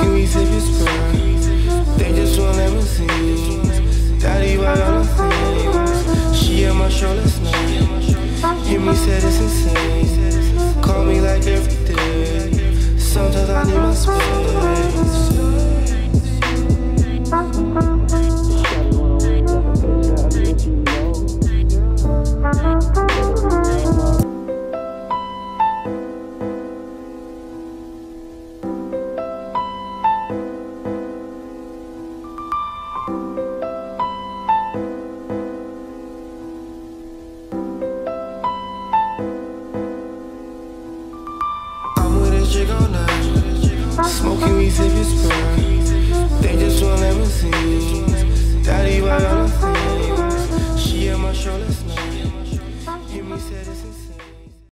can we sip his prime? They just want limousines. Daddy buy all the things. She at my show last night. Hear me said it's insane. Call me like every day. Sometimes I need my space.